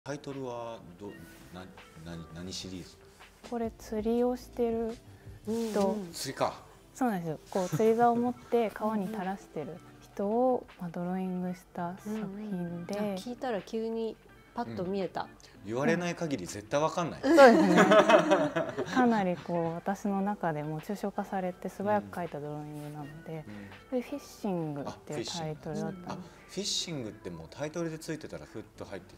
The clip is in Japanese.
タイトルは何シリーズ？ これ釣りをしてる人、 釣りか。 そうなんですよ。こう釣り竿を持って川に垂らしてる人をドローイングした作品で、 聞いたら急にパッと見えた。 言われない限り絶対わかんない。 そうですね。かなりこう私の中でも抽象化されて素早く描いたドローイングなので、でフィッシングっていうタイトルだったんです。 フィッシングってもうタイトルでついてたらふっと入って